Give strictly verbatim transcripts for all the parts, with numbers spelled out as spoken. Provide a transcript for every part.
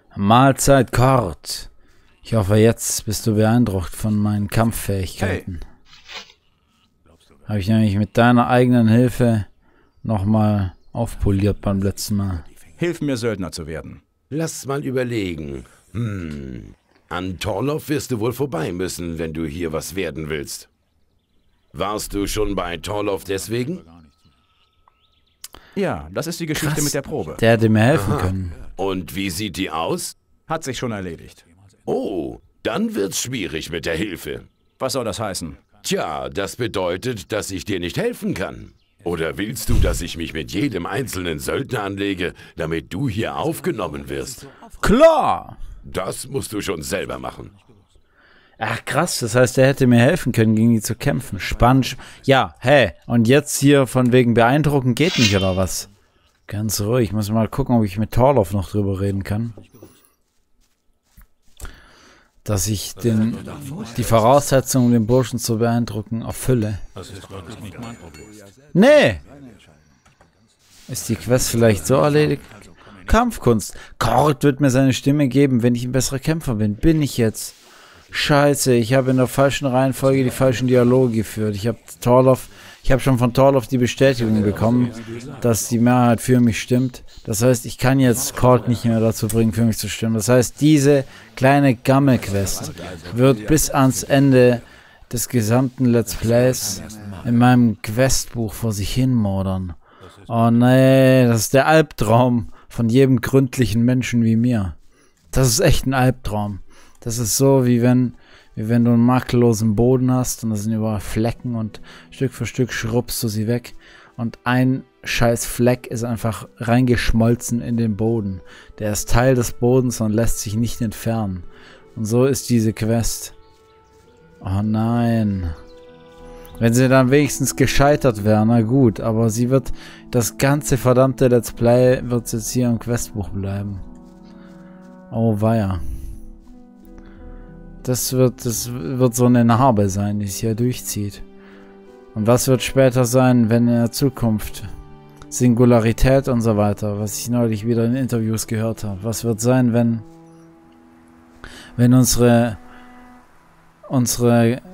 Mahlzeit, Kord. Ich hoffe, jetzt bist du beeindruckt von meinen Kampffähigkeiten. Hey. Habe ich nämlich mit deiner eigenen Hilfe nochmal aufpoliert beim letzten Mal. Hilf mir, Söldner zu werden. Lass mal überlegen. Hm. An Torloff wirst du wohl vorbei müssen, wenn du hier was werden willst. Warst du schon bei Torloff deswegen? Ja, das ist die Geschichte Krass. mit der Probe. Der hätte mir helfen Aha. können. Und wie sieht die aus? Hat sich schon erledigt. Oh, dann wird's schwierig mit der Hilfe. Was soll das heißen? Tja, das bedeutet, dass ich dir nicht helfen kann. Oder willst du, dass ich mich mit jedem einzelnen Söldner anlege, damit du hier aufgenommen wirst? Klar! Das musst du schon selber machen. Ach krass, das heißt, er hätte mir helfen können, gegen die zu kämpfen. Spannend. Ja, hä, und jetzt hier von wegen beeindruckend geht nicht, oder was? Ganz ruhig, ich muss mal gucken, ob ich mit Torloff noch drüber reden kann. Dass ich den, die Voraussetzungen, um den Burschen zu beeindrucken, erfülle. Nee! Ist die Quest vielleicht so erledigt? Kampfkunst. Kord wird mir seine Stimme geben, wenn ich ein besserer Kämpfer bin. Bin ich jetzt? Scheiße, ich habe in der falschen Reihenfolge die falschen Dialoge geführt. Ich habe Torloff, ich habe schon von Torloff die Bestätigung bekommen, dass die Mehrheit für mich stimmt. Das heißt, ich kann jetzt Kord nicht mehr dazu bringen, für mich zu stimmen. Das heißt, diese kleine Gammel-Quest wird bis ans Ende des gesamten Let's Plays in meinem Questbuch vor sich hin modern. Oh nee, das ist der Albtraum von jedem gründlichen Menschen wie mir. Das ist echt ein Albtraum. Das ist so, wie wenn, wie wenn du einen makellosen Boden hast und da sind überall Flecken und Stück für Stück schrubbst du sie weg und ein scheiß Fleck ist einfach reingeschmolzen in den Boden. Der ist Teil des Bodens und lässt sich nicht entfernen. Und so ist diese Quest. Oh nein. Wenn sie dann wenigstens gescheitert wäre, na gut, aber sie wird, das ganze verdammte Let's Play wird jetzt hier im Questbuch bleiben. Oh weia. Das wird, das wird so eine Narbe sein, die sich hier durchzieht. Und was wird später sein, wenn in der Zukunft Singularität und so weiter, was ich neulich wieder in Interviews gehört habe. Was wird sein, wenn wenn unsere unsere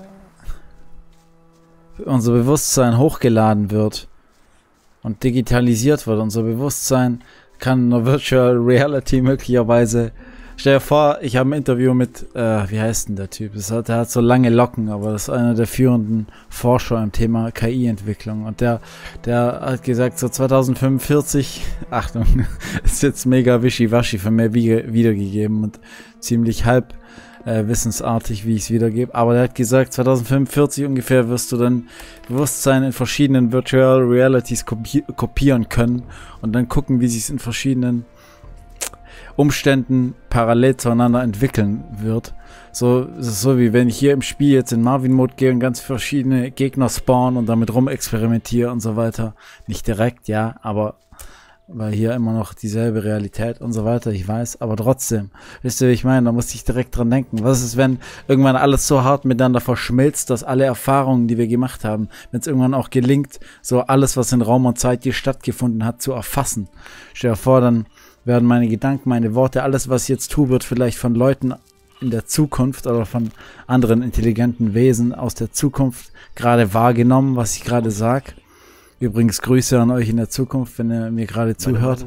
unser Bewusstsein hochgeladen wird und digitalisiert wird. Unser Bewusstsein kann in der Virtual Reality möglicherweise. Stell dir vor, ich habe ein Interview mit, äh, wie heißt denn der Typ? Das hat, der hat so lange Locken, aber das ist einer der führenden Forscher im Thema K I-Entwicklung. Und der, der hat gesagt, so zweitausendfünfundvierzig, Achtung, ist jetzt mega wischiwaschi von mir wie, wiedergegeben und ziemlich halb äh, wissensartig, wie ich es wiedergebe. Aber der hat gesagt, zweitausendfünfundvierzig ungefähr wirst du dann Bewusstsein in verschiedenen Virtual Realities kopi kopieren können und dann gucken, wie sich es in verschiedenen Umständen parallel zueinander entwickeln wird. So, es ist so, wie wenn ich hier im Spiel jetzt in Marvin-Mode gehe und ganz verschiedene Gegner spawnen und damit rumexperimentiere und so weiter. Nicht direkt, ja, aber weil hier immer noch dieselbe Realität und so weiter, ich weiß, aber trotzdem, wisst ihr, wie ich meine, da musste ich direkt dran denken. Was ist, wenn irgendwann alles so hart miteinander verschmilzt, dass alle Erfahrungen, die wir gemacht haben, wenn es irgendwann auch gelingt, so alles, was in Raum und Zeit hier stattgefunden hat, zu erfassen. Stell dir vor, dann werden meine Gedanken, meine Worte, alles, was ich jetzt tue, wird vielleicht von Leuten in der Zukunft oder von anderen intelligenten Wesen aus der Zukunft gerade wahrgenommen, was ich gerade sage. Übrigens Grüße an euch in der Zukunft, wenn ihr mir gerade zuhört.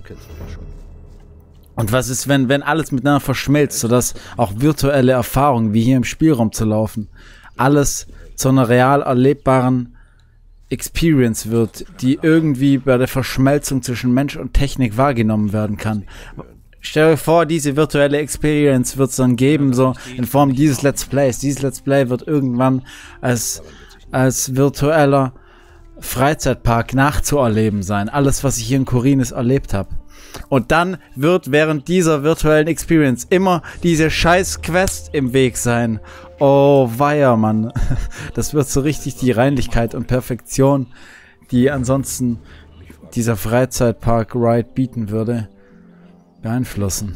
Und was ist, wenn, wenn alles miteinander verschmilzt, sodass auch virtuelle Erfahrungen, wie hier im Spielraum zu laufen, alles zu einer real erlebbaren Experience wird, die irgendwie bei der Verschmelzung zwischen Mensch und Technik wahrgenommen werden kann. Stell dir vor, diese virtuelle Experience wird es dann geben, so in Form dieses Let's Plays. Dieses Let's Play wird irgendwann als, als virtueller Freizeitpark nachzuerleben sein. Alles, was ich hier in Khorinis erlebt habe. Und dann wird während dieser virtuellen Experience immer diese scheiß Quest im Weg sein. Oh weia, Mann. Das wird so richtig die Reinlichkeit und Perfektion, die ansonsten dieser Freizeitpark-Ride bieten würde, beeinflussen.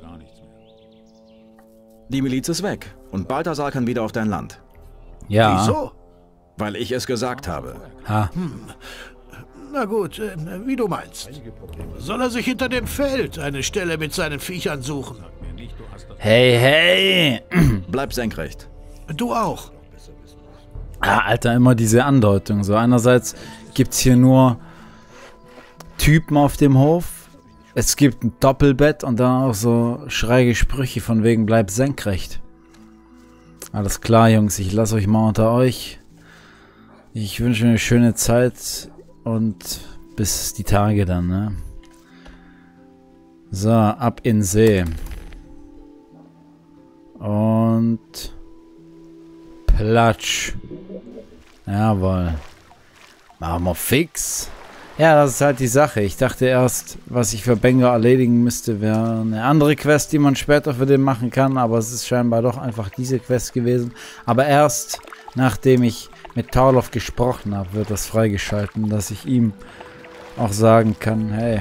Die Miliz ist weg und Balthasar kann wieder auf dein Land. Ja. Wieso? Weil ich es gesagt habe. Ha. Hm. Na gut, äh, wie du meinst. Soll er sich hinter dem Feld eine Stelle mit seinen Viechern suchen? Hey, hey! Bleib senkrecht. Du auch. Ah, Alter, immer diese Andeutung. So, einerseits gibt es hier nur Typen auf dem Hof. Es gibt ein Doppelbett und dann auch so schräge Sprüche von wegen bleib senkrecht. Alles klar, Jungs, ich lasse euch mal unter euch. Ich wünsche eine schöne Zeit und bis die Tage dann, ne? So, ab in See. Und Platsch. Jawohl. Machen wir fix. Ja, das ist halt die Sache. Ich dachte erst, was ich für Benga erledigen müsste, wäre eine andere Quest, die man später für den machen kann. Aber es ist scheinbar doch einfach diese Quest gewesen. Aber erst, nachdem ich mit Tarlov gesprochen habe, wird das freigeschalten, dass ich ihm auch sagen kann, hey,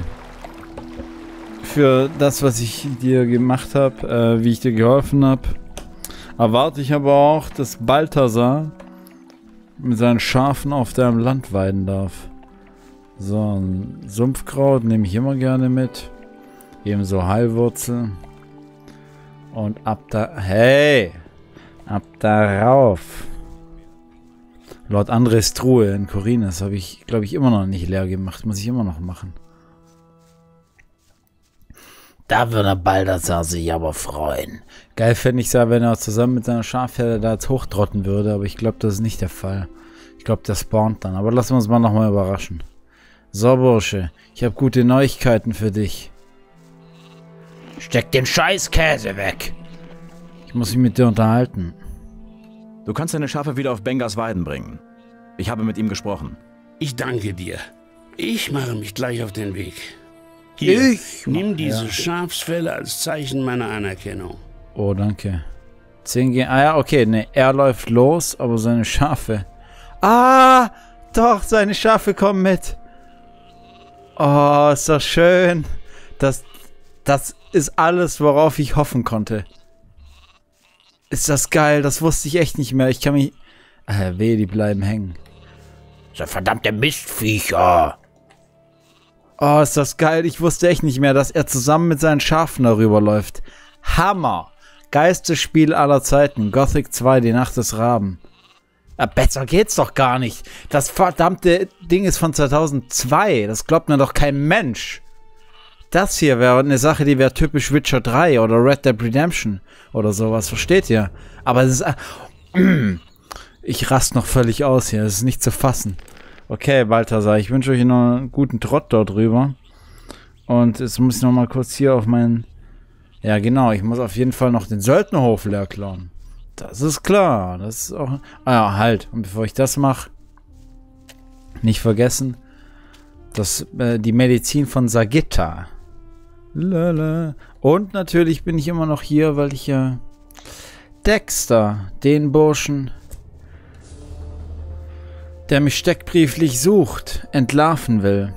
für das, was ich dir gemacht habe, äh, wie ich dir geholfen habe, erwarte ich aber auch, dass Balthasar mit seinen Schafen auf deinem Land weiden darf. So, ein Sumpfkraut nehme ich immer gerne mit. Ebenso Heilwurzel. Und ab da... Hey! Ab darauf. Lord Andres Truhe in Khorinis habe ich, glaube ich, immer noch nicht leer gemacht. Muss ich immer noch machen. Da würde Balthasar sich aber freuen. Geil fände ich es, wenn er zusammen mit seiner Schafherde da jetzt hochtrotten würde. Aber ich glaube, das ist nicht der Fall. Ich glaube, der spawnt dann. Aber lassen wir uns mal nochmal überraschen. So, Bursche. Ich habe gute Neuigkeiten für dich. Steck den Scheißkäse weg. Ich muss mich mit dir unterhalten. Du kannst deine Schafe wieder auf Bengas Weiden bringen. Ich habe mit ihm gesprochen. Ich danke dir. Ich mache mich gleich auf den Weg. Hier, Ich nimm diese ja. Schafsfelle als Zeichen meiner Anerkennung. Oh, danke. zehn G. Ah ja, okay. Ne, er läuft los, aber seine Schafe... Ah, doch, seine Schafe kommen mit. Oh, ist das schön. Das, das ist alles, worauf ich hoffen konnte. Ist das geil, das wusste ich echt nicht mehr. Ich kann mich... Äh, weh, die bleiben hängen. So verdammte Mistviecher. Oh, ist das geil. Ich wusste echt nicht mehr, dass er zusammen mit seinen Schafen darüber läuft. Hammer. Geilstes Spiel aller Zeiten. Gothic zwei, die Nacht des Raben. Ja, besser geht's doch gar nicht. Das verdammte Ding ist von zweitausendzwei. Das glaubt mir doch kein Mensch. Das hier wäre eine Sache, die wäre typisch Witcher drei oder Red Dead Redemption oder sowas. Versteht ihr? Aber es ist... Äh, ich rast noch völlig aus hier. Es ist nicht zu fassen. Okay, Balthasar, ich wünsche euch noch einen guten Trott dort drüber. Und jetzt muss ich noch mal kurz hier auf meinen... Ja, genau, ich muss auf jeden Fall noch den Söldnerhof leer klauen. Das ist klar. Das ist auch... Ah ja, halt. Und bevor ich das mache, nicht vergessen, dass äh, die Medizin von Sagitta. Lala. Und natürlich bin ich immer noch hier, weil ich ja äh, Dexter, den Burschen, der mich steckbrieflich sucht, entlarven will.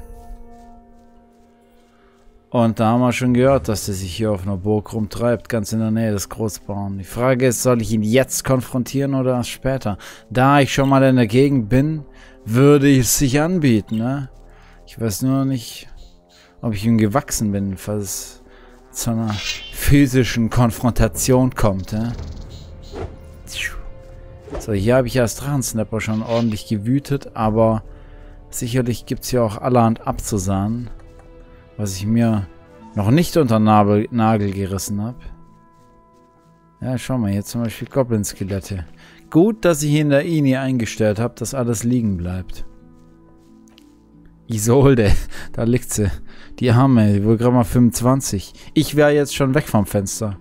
Und da haben wir schon gehört, dass der sich hier auf einer Burg rumtreibt, ganz in der Nähe des Großbauern. Die Frage ist, soll ich ihn jetzt konfrontieren oder erst später? Da ich schon mal in der Gegend bin, würde ich es sich anbieten, ne? Ich weiß nur nicht, ob ich ihm gewachsen bin, falls es zu einer physischen Konfrontation kommt, ne? So, hier habe ich ja als Drachensnapper schon ordentlich gewütet, aber sicherlich gibt es hier auch allerhand abzusahnen, was ich mir noch nicht unter Nabel, Nagel gerissen habe. Ja, schau mal, hier zum Beispiel Goblin-Skelette. Gut, dass ich in der I N I eingestellt habe, dass alles liegen bleibt. Isolde, da liegt sie. Die Arme, die wohl gerade mal fünfundzwanzig. Ich wäre jetzt schon weg vom Fenster.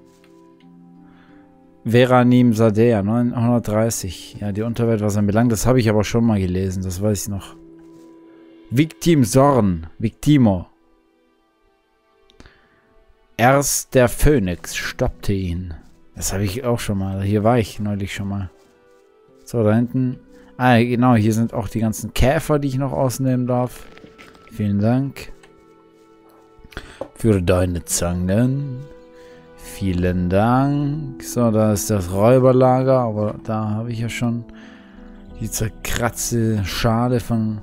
Veranim Sadea, neunhundertdreißig. Ja, die Unterwelt, was anbelangt, das habe ich aber schon mal gelesen, das weiß ich noch. Victim Sorn, Victimo. Erst der Phönix stoppte ihn. Das habe ich auch schon mal. Hier war ich neulich schon mal. So, da hinten. Ah, genau, hier sind auch die ganzen Käfer, die ich noch ausnehmen darf. Vielen Dank. Für deine Zangen. Vielen Dank. So, da ist das Räuberlager, aber da habe ich ja schon die zerkratzte Schale von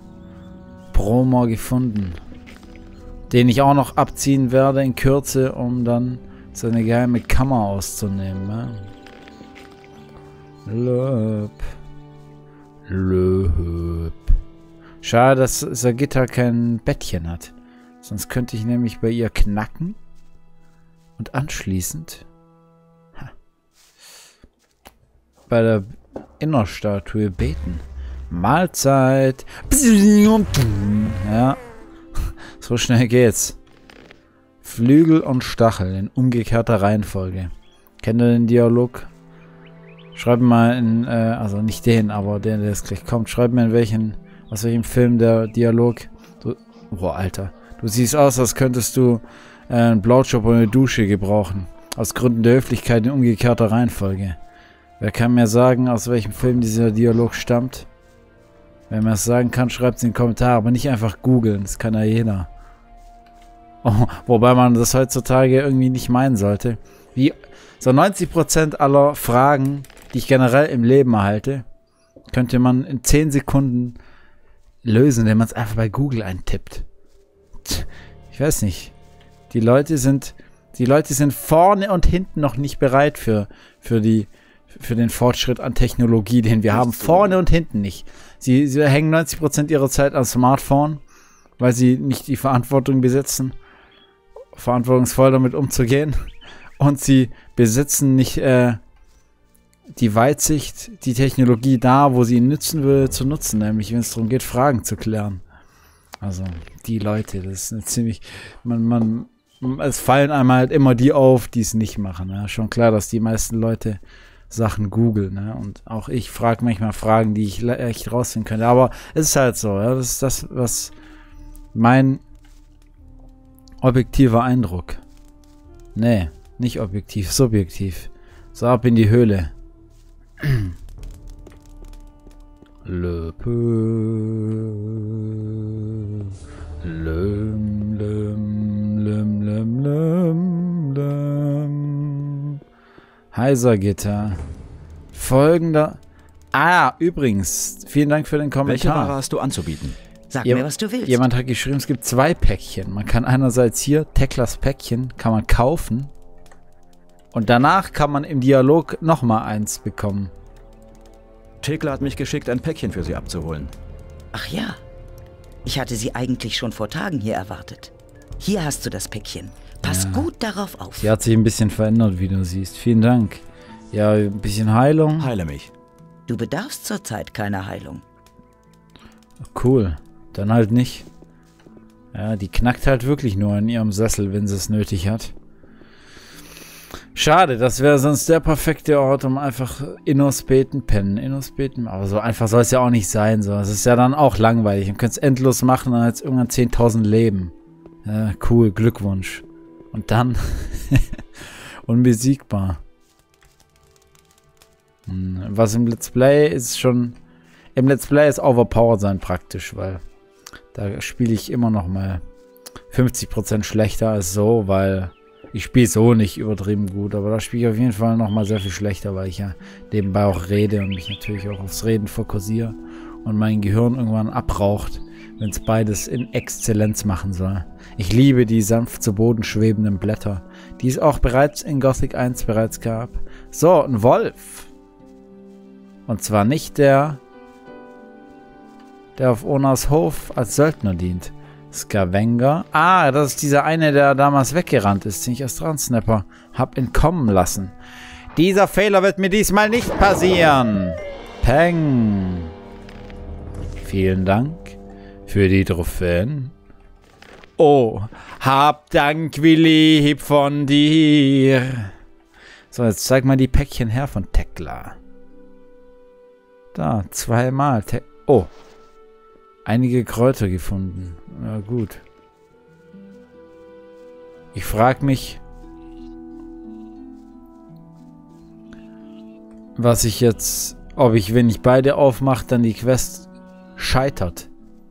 Bromor gefunden. Den ich auch noch abziehen werde in Kürze, um dann seine geheime Kammer auszunehmen. Ne? Löb. Löb. Schade, dass Sagitta kein Bettchen hat. Sonst könnte ich nämlich bei ihr knacken und anschließend ha, bei der Innerstatue beten. Mahlzeit. Ja, so schnell geht's. Flügel und Stachel in umgekehrter Reihenfolge. Kennt ihr den Dialog? Schreibt mal in, äh, also nicht den, aber der, der jetzt gleich kommt. Schreibt mir in welchen, aus welchem Film der Dialog. Du, boah, Alter. Du siehst aus, als könntest du äh, einen Blowjob oder eine Dusche gebrauchen. Aus Gründen der Höflichkeit in umgekehrter Reihenfolge. Wer kann mir sagen, aus welchem Film dieser Dialog stammt? Wer mir das sagen kann, schreibt es in die Kommentare, aber nicht einfach googeln. Das kann ja jeder. Oh, wobei man das heutzutage irgendwie nicht meinen sollte. Wie so neunzig Prozent aller Fragen, die ich generell im Leben erhalte, könnte man in zehn Sekunden lösen, wenn man es einfach bei Google eintippt. Ich weiß nicht. Die Leute sind, die Leute sind vorne und hinten noch nicht bereit für, für die, für den Fortschritt an Technologie, den wir haben. Vorne und hinten nicht. Sie, sie hängen neunzig Prozent ihrer Zeit am Smartphone, weil sie nicht die Verantwortung besitzen, verantwortungsvoll damit umzugehen. Und sie besitzen nicht äh, die Weitsicht, die Technologie da, wo sie ihn nützen würde, zu nutzen. Nämlich, wenn es darum geht, Fragen zu klären. Also, die Leute, das ist eine ziemlich... Man, man, es fallen einem halt immer die auf, die es nicht machen. Ja? Schon klar, dass die meisten Leute Sachen googeln. Ne? Und auch ich frage manchmal Fragen, die ich echt rausfinden könnte. Aber es ist halt so. Ja? Das ist das, was mein objektiver Eindruck. Nee, nicht objektiv, subjektiv. So, ab in die Höhle. Löpö. Löm, löm, löm, löm, löm, löm. Heiser-Gitter. Folgender. Ah, übrigens, vielen Dank für den Kommentar. Welche Ware hast du anzubieten? Sag Jem- mir, was du willst. Jemand hat geschrieben, es gibt zwei Päckchen. Man kann einerseits hier, Teklas Päckchen, kann man kaufen. Und danach kann man im Dialog nochmal eins bekommen. Thekla hat mich geschickt, ein Päckchen für sie abzuholen. Ach ja. Ich hatte sie eigentlich schon vor Tagen hier erwartet. Hier hast du das Päckchen. Pass Ja. gut darauf auf. Sie hat sich ein bisschen verändert, wie du siehst. Vielen Dank. Ja, ein bisschen Heilung. Heile mich. Du bedarfst zurzeit keiner Heilung. Cool. Dann halt nicht. Ja, die knackt halt wirklich nur in ihrem Sessel, wenn sie es nötig hat. Schade, das wäre sonst der perfekte Ort, um einfach Innos beten, pennen, Innos beten. Aber so einfach soll es ja auch nicht sein. So. Es ist ja dann auch langweilig. Man könnte es endlos machen, dann hat es irgendwann zehntausend Leben. Ja, cool, Glückwunsch. Und dann unbesiegbar. Hm, was im Let's Play ist schon... Im Let's Play ist overpowered sein praktisch, weil da spiele ich immer noch mal fünfzig Prozent schlechter als so, weil ich spiele so nicht übertrieben gut, aber da spiele ich auf jeden Fall noch mal sehr viel schlechter, weil ich ja nebenbei auch rede und mich natürlich auch aufs Reden fokussiere und mein Gehirn irgendwann abraucht, wenn es beides in Exzellenz machen soll. Ich liebe die sanft zu Boden schwebenden Blätter, die es auch bereits in Gothic eins bereits gab. So, ein Wolf. Und zwar nicht der, der auf Onas Hof als Söldner dient. Scavenger. Ah, das ist dieser eine, der damals weggerannt ist, den ich als Transnapper hab entkommen lassen. Dieser Fehler wird mir diesmal nicht passieren. Peng. Vielen Dank für die Trophäen. Oh, hab Dank, wie lieb von dir. So, jetzt zeig mal die Päckchen her von Tekla. Da, zweimal. Te oh. Einige Kräuter gefunden. Ja, gut. Ich frage mich, was ich jetzt, ob ich, wenn ich beide aufmache, dann die Quest scheitert.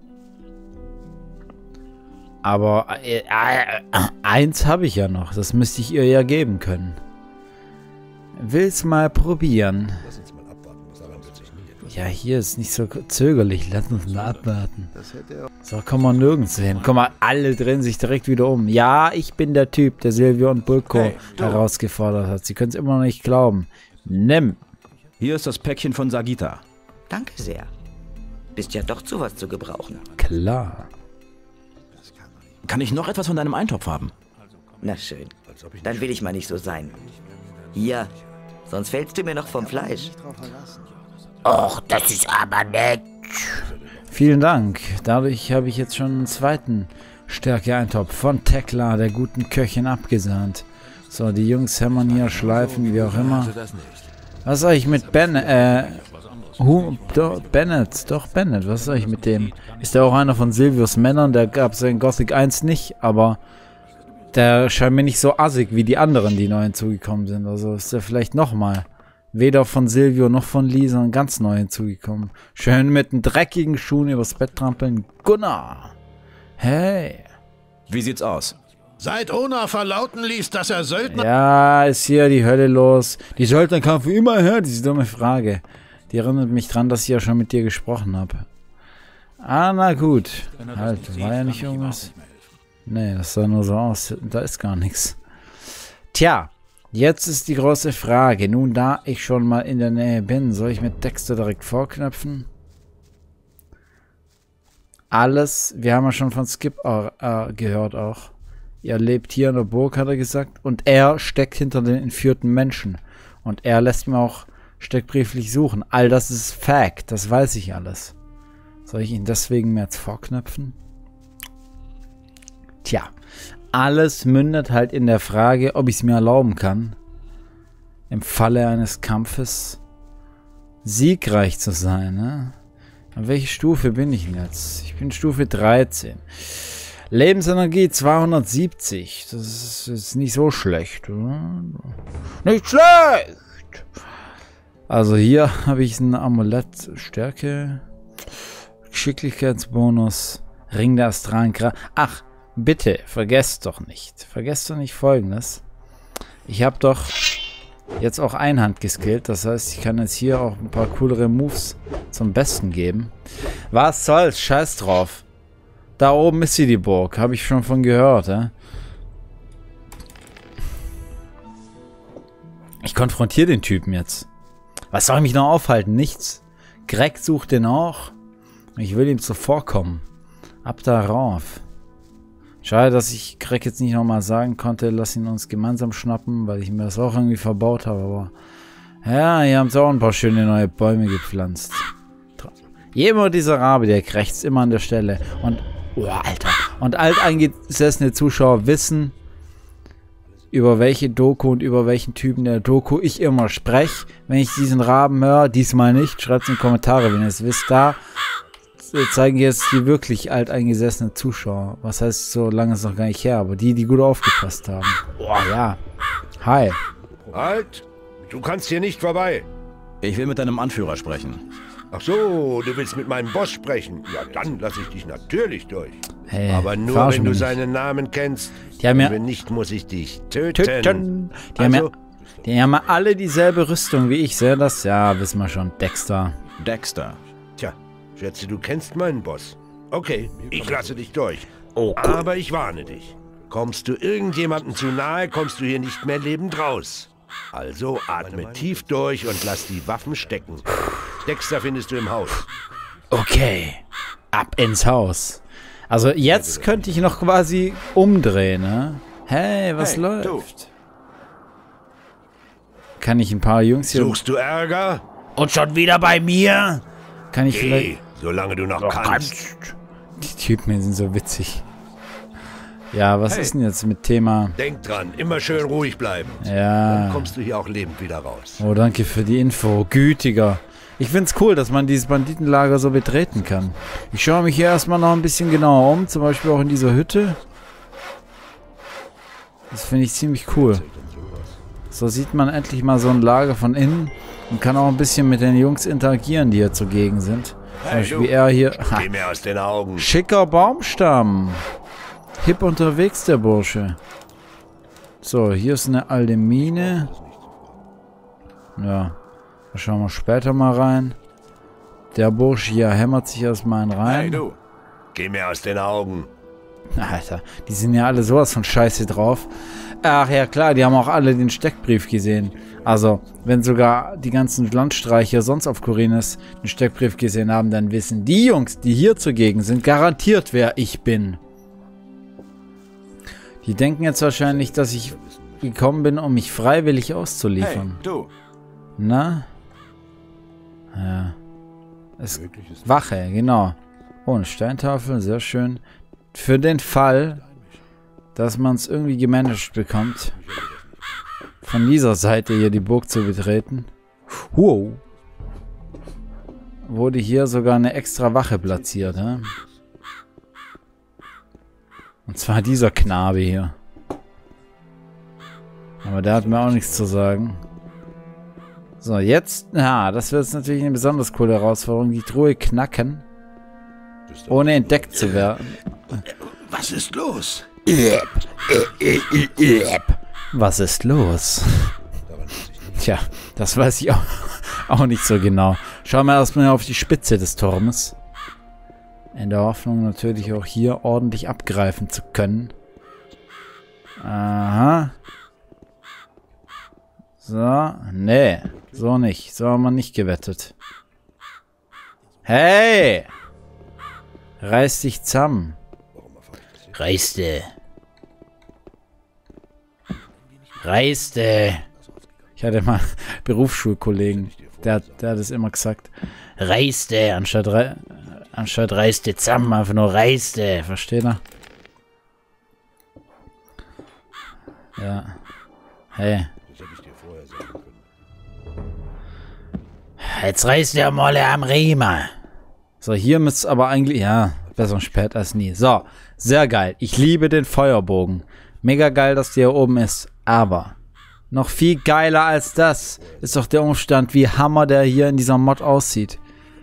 Aber äh, äh, eins habe ich ja noch. Das müsste ich ihr ja geben können. Will's mal probieren. Ja, hier ist nicht so zögerlich. Lass uns mal abwarten. So, kommen wir nirgends hin. Guck mal, alle drehen sich direkt wieder um. Ja, ich bin der Typ, der Silvio und Bulko hey, herausgefordert hat. Sie können es immer noch nicht glauben. Nimm. Hier ist das Päckchen von Sagitta. Danke sehr. Bist ja doch zu was zu gebrauchen. Klar. Kann ich noch etwas von deinem Eintopf haben? Na schön. Dann will ich mal nicht so sein. Hier, sonst fällst du mir noch vom Fleisch. Och, das ist aber nett. Vielen Dank. Dadurch habe ich jetzt schon einen zweiten Stärke-Eintopf von Tekla, der guten Köchin, abgesahnt. So, die Jungs hämmern hier, schleifen, wie auch immer. Was soll ich mit Ben, äh, Hu, do, Bennett, doch Bennett, was soll ich mit dem? Ist der auch einer von Silvios Männern? Der gab es in Gothic eins nicht, aber der scheint mir nicht so assig wie die anderen, die neu hinzugekommen sind. Also ist der vielleicht nochmal weder von Silvio noch von Lee, sondern ganz neu hinzugekommen. Schön mit den dreckigen Schuhen übers Bett trampeln. Gunnar! Hey! Wie sieht's aus? Seit Ona verlauten ließ, dass er Söldner... Ja, ist hier die Hölle los. Die Söldner kamen für immer her, diese dumme Frage. Die erinnert mich dran, dass ich ja schon mit dir gesprochen habe. Ah, na gut. Halt, war ja nicht irgendwas? Nee, das sah nur so aus. Da ist gar nichts. Tja, jetzt ist die große Frage. Nun, da ich schon mal in der Nähe bin, soll ich mit Dexter direkt vorknöpfen? Alles, wir haben ja schon von Skip äh, gehört auch. Ihr lebt hier in der Burg, hat er gesagt. Und er steckt hinter den entführten Menschen. Und er lässt mir auch steckbrieflich suchen. All das ist Fact, das weiß ich alles. Soll ich ihn deswegen mehr jetzt vorknöpfen? Tja, alles mündet halt in der Frage, ob ich es mir erlauben kann, im Falle eines Kampfes siegreich zu sein. Ne? An welche Stufe bin ich denn jetzt? Ich bin Stufe dreizehn. Lebensenergie zweihundertsiebzig. Das ist, ist nicht so schlecht. Oder? Nicht schlecht! Also hier habe ich ein Amulett. Stärke. Geschicklichkeitsbonus. Ring der astralen Kraft. Ach, bitte, vergesst doch nicht. Vergesst doch nicht Folgendes. Ich habe doch jetzt auch Einhand geskillt. Das heißt, ich kann jetzt hier auch ein paar coolere Moves zum Besten geben. Was soll's? Scheiß drauf. Da oben ist sie, die Burg. Habe ich schon von gehört, ja? Ich konfrontiere den Typen jetzt. Was soll mich noch aufhalten? Nichts. Greg sucht den auch. Ich will ihm zuvorkommen. Ab darauf. Schade, dass ich Greg jetzt nicht nochmal sagen konnte, lass ihn uns gemeinsam schnappen, weil ich mir das auch irgendwie verbaut habe. Aber ja, hier haben sie auch ein paar schöne neue Bäume gepflanzt. Jemand dieser Rabe, der krächzt immer an der Stelle. Und, oh, Alter. Und alteingesessene Zuschauer wissen, über welche Doku und über welchen Typen der Doku ich immer spreche. Wenn ich diesen Raben höre, diesmal nicht, schreibt es in die Kommentare, wenn ihr es wisst. Da zeigen jetzt die wirklich alteingesessenen Zuschauer. Was heißt, so lange ist es noch gar nicht her, aber die, die gut aufgepasst haben. Boah, ja. Hi. Halt! Du kannst hier nicht vorbei. Ich will mit deinem Anführer sprechen. Ach so, du willst mit meinem Boss sprechen? Ja, dann lasse ich dich natürlich durch. Hey, aber nur, wenn du mich. seinen Namen kennst. Die haben ja, wenn nicht, muss ich dich töten. töten. Die, also, haben ja, die haben ja alle dieselbe Rüstung wie ich. Sehe das? Ja, wissen wir schon. Dexter. Dexter. Tja, schätze, du kennst meinen Boss. Okay, ich lasse dich durch. Oh, cool. Aber ich warne dich. Kommst du irgendjemandem zu nahe, kommst du hier nicht mehr lebend raus. Also atme tief durch und lass die Waffen stecken. Dexter findest du im Haus. Okay. Ab ins Haus. Also jetzt könnte ich noch quasi umdrehen, ne? Hey, was hey, läuft? Du. Kann ich ein paar Jungs hier... Suchst du Ärger? Und schon wieder bei mir? Kann ich Geh, vielleicht... solange du noch, noch kannst. kannst. Die Typen sind so witzig. Ja, was hey. ist denn jetzt mit Thema... Denk dran, immer schön ruhig bleiben. Ja. Dann kommst du hier auch lebend wieder raus. Oh, danke für die Info. Gütiger. Ich find's cool, dass man dieses Banditenlager so betreten kann. Ich schaue mich hier erstmal noch ein bisschen genauer um. Zum Beispiel auch in dieser Hütte. Das finde ich ziemlich cool. So sieht man endlich mal so ein Lager von innen. Und kann auch ein bisschen mit den Jungs interagieren, die hier zugegen sind. Zum hey, Beispiel du. er hier. Ha. Geh mir aus den Augen. Schicker Baumstamm. Hip unterwegs, der Bursche. So, hier ist eine alte Mine. Ja, da schauen wir später mal rein. Der Bursch hier hämmert sich erstmal einen rein. Hey, du. Geh mir aus den Augen. Alter, die sind ja alle sowas von Scheiße drauf. Ach ja, klar, die haben auch alle den Steckbrief gesehen. Also, wenn sogar die ganzen Landstreicher sonst auf Khorinis den Steckbrief gesehen haben, dann wissen die Jungs, die hier zugegen sind, garantiert, wer ich bin. Die denken jetzt wahrscheinlich, dass ich gekommen bin, um mich freiwillig auszuliefern. Hey, du. Na? Ja. Es Wache, genau. Oh, eine Steintafel, sehr schön. Für den Fall, dass man es irgendwie gemanagt bekommt, von dieser Seite hier die Burg zu betreten. Wow. Wurde hier sogar eine extra Wache platziert, hä? Und zwar dieser Knabe hier. Aber der hat mir auch nichts zu sagen. So, jetzt, ja, das wird jetzt natürlich eine besonders coole Herausforderung. Die Truhe knacken, ohne entdeckt zu werden. Was ist los? Was ist los? Tja, das weiß ich auch, auch nicht so genau. Schauen wir erstmal auf die Spitze des Turmes. In der Hoffnung natürlich auch hier ordentlich abgreifen zu können. Aha. So, nee, so nicht. So haben wir nicht gewettet. Hey! Reiß dich zusammen. Reißte. Reißte. Ich hatte mal einen Berufsschulkollegen, der, der hat es immer gesagt. Reißte, anstatt, rei anstatt reißte zusammen, einfach nur reißte. Versteht er? Ja. Hey. Jetzt reißt der Molle am Riemen. So, hier müsste es aber eigentlich... Ja, besser spät als nie. So, sehr geil. Ich liebe den Feuerbogen. Mega geil, dass der hier oben ist. Aber noch viel geiler als das ist doch der Umstand, wie Hammer der hier in dieser Mod aussieht.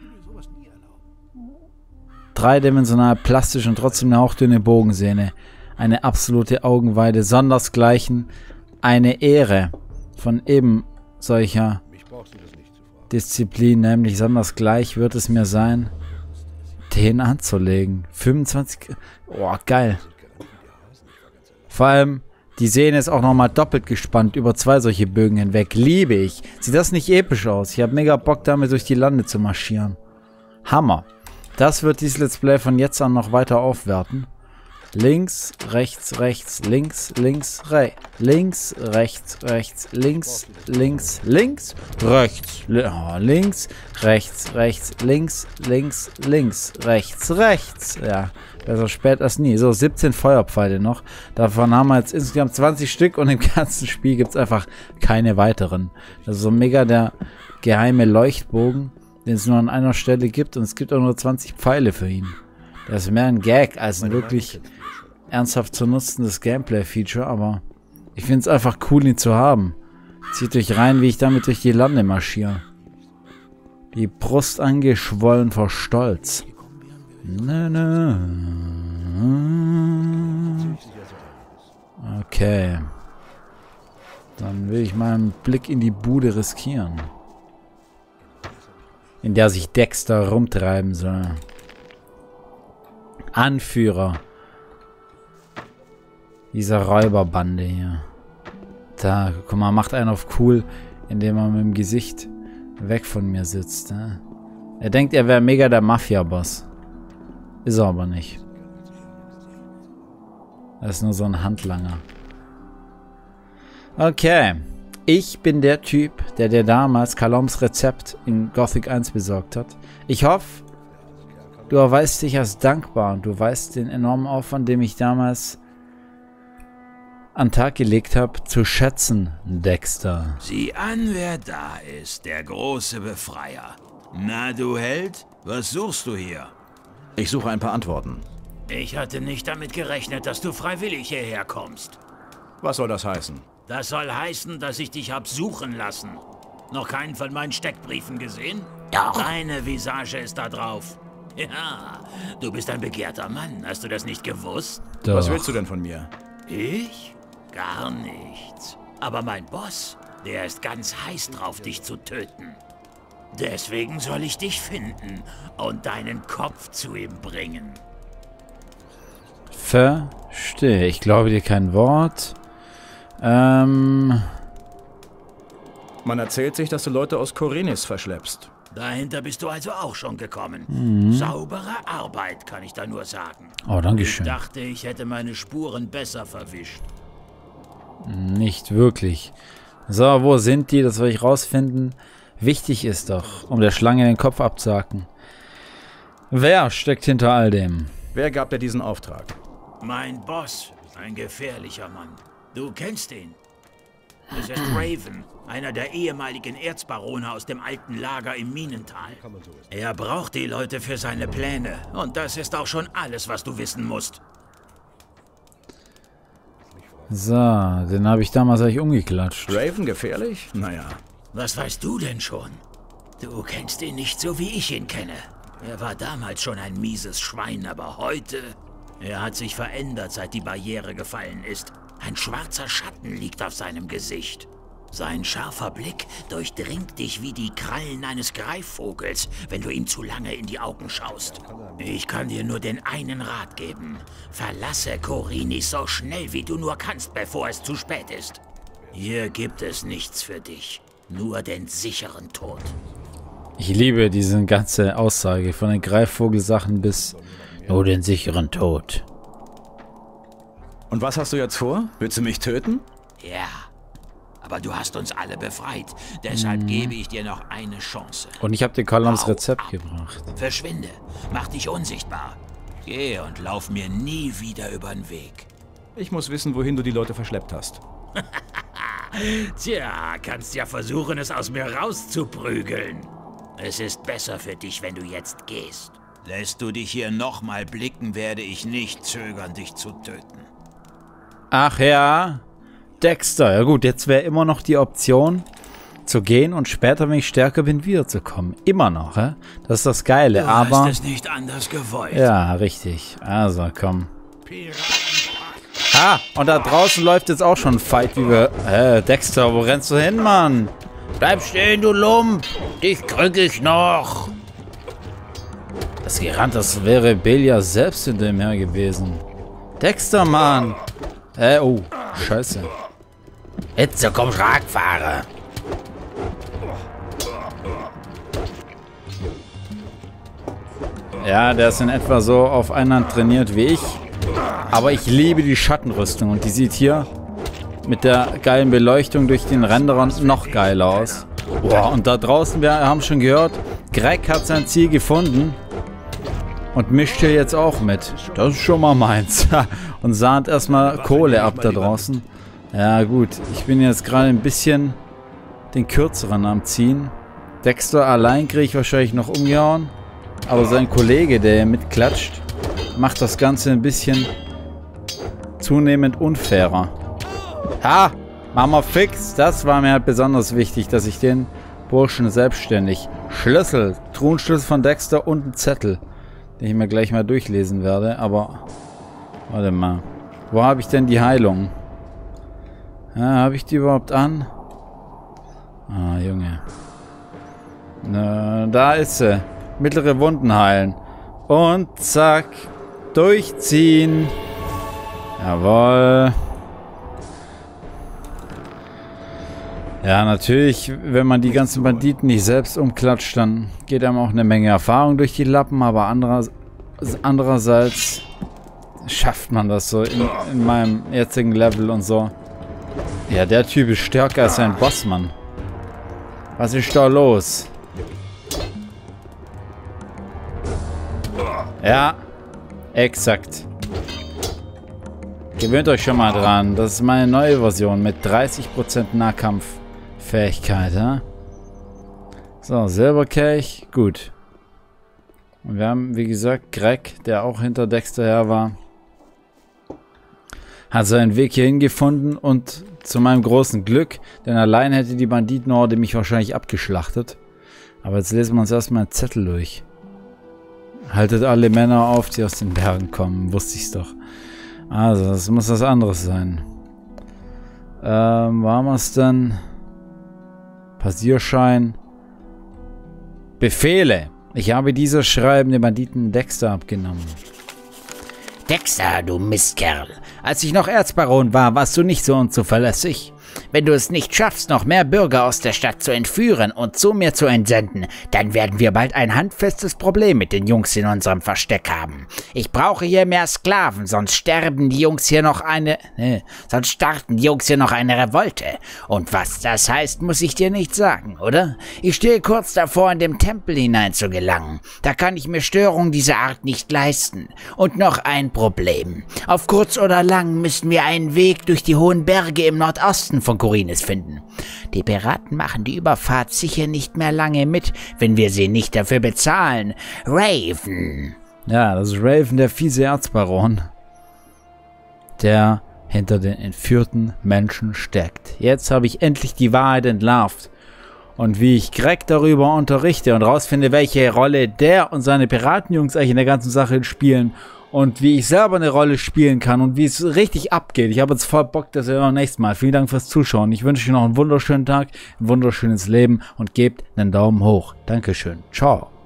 Dreidimensional, plastisch und trotzdem eine hauchdünne Bogensehne. Eine absolute Augenweide. Sondersgleichen. Eine Ehre von eben solcher Disziplin, nämlich sondersgleich wird es mir sein, den anzulegen. fünfundzwanzig... Oh, geil. Vor allem, die Sehne ist auch nochmal doppelt gespannt über zwei solche Bögen hinweg. Liebe ich. Sieht das nicht episch aus? Ich habe mega Bock, damit durch die Lande zu marschieren. Hammer. Das wird dieses Let's Play von jetzt an noch weiter aufwerten. Links, rechts, rechts, links, links, rechts. Links, rechts, rechts, links, links, links, rechts. Oh, links, rechts, rechts, links, links, links, rechts, rechts. Ja, besser spät als nie. So, siebzehn Feuerpfeile noch. Davon haben wir jetzt insgesamt zwanzig Stück und im ganzen Spiel gibt es einfach keine weiteren. Das ist so mega der geheime Leuchtbogen, den es nur an einer Stelle gibt und es gibt auch nur zwanzig Pfeile für ihn. Das ist mehr ein Gag als ein wirklich ernsthaft zu nutzendes Gameplay-Feature, aber ich finde es einfach cool, ihn zu haben. Zieht euch rein, wie ich damit durch die Lande marschiere. Die Brust angeschwollen vor Stolz. Na, na. Okay. Dann will ich mal einen Blick in die Bude riskieren. In der sich Dexter rumtreiben soll. Anführer dieser Räuberbande hier. Da, guck mal, macht einen auf cool, indem er mit dem Gesicht weg von mir sitzt. Ne? Er denkt, er wäre mega der Mafia-Boss. Ist er aber nicht. Er ist nur so ein Handlanger. Okay. Ich bin der Typ, der dir damals Kaloms Rezept in Gothic eins besorgt hat. Ich hoffe, du erweist dich als dankbar und du weißt den enormen Aufwand, den ich damals an den Tag gelegt habe, zu schätzen, Dexter. Sieh an, wer da ist, der große Befreier. Na, du Held, was suchst du hier? Ich suche ein paar Antworten. Ich hatte nicht damit gerechnet, dass du freiwillig hierher kommst. Was soll das heißen? Das soll heißen, dass ich dich hab suchen lassen. Noch keinen von meinen Steckbriefen gesehen? Doch. Deine Visage ist da drauf. Ja, du bist ein begehrter Mann. Hast du das nicht gewusst? Doch. Was willst du denn von mir? Ich? Gar nichts. Aber mein Boss, der ist ganz heiß drauf, dich zu töten. Deswegen soll ich dich finden und deinen Kopf zu ihm bringen. Verstehe. Ich glaube dir kein Wort. Ähm... Man erzählt sich, dass du Leute aus Korinis verschleppst. Dahinter bist du also auch schon gekommen. Mhm. Saubere Arbeit, kann ich da nur sagen. Oh, danke schön. Ich dachte, ich hätte meine Spuren besser verwischt. Nicht wirklich. So, wo sind die? Das soll ich rausfinden. Wichtig ist doch, um der Schlange den Kopf abzuhacken. Wer steckt hinter all dem? Wer gab dir diesen Auftrag? Mein Boss, ein gefährlicher Mann. Du kennst ihn. Es ist Raven, einer der ehemaligen Erzbarone aus dem alten Lager im Minental. Er braucht die Leute für seine Pläne. Und das ist auch schon alles, was du wissen musst. So, den habe ich damals eigentlich umgeklatscht. Raven gefährlich? Naja. Was weißt du denn schon? Du kennst ihn nicht so, wie ich ihn kenne. Er war damals schon ein mieses Schwein, aber heute... Er hat sich verändert, seit die Barriere gefallen ist. Ein schwarzer Schatten liegt auf seinem Gesicht. Sein scharfer Blick durchdringt dich wie die Krallen eines Greifvogels, wenn du ihm zu lange in die Augen schaust. Ich kann dir nur den einen Rat geben. Verlasse Korinis so schnell wie du nur kannst, bevor es zu spät ist. Hier gibt es nichts für dich. Nur den sicheren Tod. Ich liebe diese ganze Aussage, von den Greifvogelsachen bis nur den sicheren Tod. Und was hast du jetzt vor? Willst du mich töten? Ja, aber du hast uns alle befreit. Deshalb hm. gebe ich dir noch eine Chance. Und ich habe dir Callums Hau Rezept ab. gebracht. Verschwinde, mach dich unsichtbar. Geh und lauf mir nie wieder über den Weg. Ich muss wissen, wohin du die Leute verschleppt hast. Tja, kannst ja versuchen, es aus mir rauszuprügeln. Es ist besser für dich, wenn du jetzt gehst. Lässt du dich hier nochmal blicken, werde ich nicht zögern, dich zu töten. Ach ja, Dexter. Ja gut, jetzt wäre immer noch die Option zu gehen und später, wenn ich stärker bin, wiederzukommen. Immer noch, hä? Das ist das Geile, du aber... hast es nicht anders gewollt. Ja, richtig. Also, komm. Ah, und da draußen läuft jetzt auch schon ein Fight, wie wir... Hä, Dexter, wo rennst du hin, Mann? Bleib stehen, du Lump! Dich krieg ich noch! Das gerannt, das wäre Belia selbst hinter ihm her gewesen. Dexter, Mann! Äh, oh, scheiße. Jetzt komm, Schragfahrer! Ja, der ist in etwa so auf einer trainiert wie ich. Aber ich liebe die Schattenrüstung und die sieht hier mit der geilen Beleuchtung durch den Renderer noch geiler aus. Boah, und da draußen, wir haben schon gehört, Greg hat sein Ziel gefunden und mischt hier jetzt auch mit. Das ist schon mal meins. Und sahnt erstmal Kohle ab da draußen. Ja gut, ich bin jetzt gerade ein bisschen den kürzeren am Ziehen. Dexter allein kriege ich wahrscheinlich noch umgehauen. Aber sein Kollege, der mitklatscht, macht das Ganze ein bisschen zunehmend unfairer. Ha! Machen wir fix. Das war mir halt besonders wichtig, dass ich den Burschen selbstständig... Schlüssel. Truhenschlüssel von Dexter und ein Zettel, den ich mir gleich mal durchlesen werde. Aber... Warte mal. Wo habe ich denn die Heilung? Ja, habe ich die überhaupt an? Ah, Junge. Na, da ist sie. Mittlere Wunden heilen. Und zack. Durchziehen. Jawohl. Ja, natürlich, wenn man die ganzen Banditen nicht selbst umklatscht, dann geht einem auch eine Menge Erfahrung durch die Lappen, aber anderer, andererseits schafft man das so in, in meinem jetzigen Level und so. Ja, der Typ ist stärker als ein Bossmann. Was ist da los? Ja, exakt. Gewöhnt euch schon mal dran. Das ist meine neue Version mit dreißig Prozent Nahkampffähigkeit. Ja? So, Silberkelch. Gut. Und wir haben, wie gesagt, Greg, der auch hinter Dexter her war, hat seinen Weg hierhin gefunden und zu meinem großen Glück, denn allein hätte die Banditenhorde mich wahrscheinlich abgeschlachtet. Aber jetzt lesen wir uns erstmal einen Zettel durch. Haltet alle Männer auf, die aus den Bergen kommen. Wusste ich's doch. Also, das muss was anderes sein. Ähm, wo haben wir es denn? Passierschein. Befehle. Ich habe dieser schreibende Banditen Dexter abgenommen. Dexter, du Mistkerl. Als ich noch Erzbaron war, warst du nicht so unzuverlässig. Wenn du es nicht schaffst, noch mehr Bürger aus der Stadt zu entführen und zu mir zu entsenden, dann werden wir bald ein handfestes Problem mit den Jungs in unserem Versteck haben. Ich brauche hier mehr Sklaven, sonst sterben die Jungs hier noch eine... Ne, sonst starten die Jungs hier noch eine Revolte. Und was das heißt, muss ich dir nicht sagen, oder? Ich stehe kurz davor, in den Tempel hineinzugelangen. Da kann ich mir Störungen dieser Art nicht leisten. Und noch ein Problem. Auf kurz oder lang müssen wir einen Weg durch die hohen Berge im Nordosten von Khorinis finden. Die Piraten machen die Überfahrt sicher nicht mehr lange mit, wenn wir sie nicht dafür bezahlen. Raven. Ja, das ist Raven, der fiese Erzbaron, der hinter den entführten Menschen steckt. Jetzt habe ich endlich die Wahrheit entlarvt. Und wie ich Greg darüber unterrichte und rausfinde, welche Rolle der und seine Piratenjungs eigentlich in der ganzen Sache spielen und wie ich selber eine Rolle spielen kann und wie es richtig abgeht. Ich habe jetzt voll Bock, das ja beim nächsten Mal. Vielen Dank fürs Zuschauen. Ich wünsche euch noch einen wunderschönen Tag, ein wunderschönes Leben und gebt einen Daumen hoch. Dankeschön. Ciao.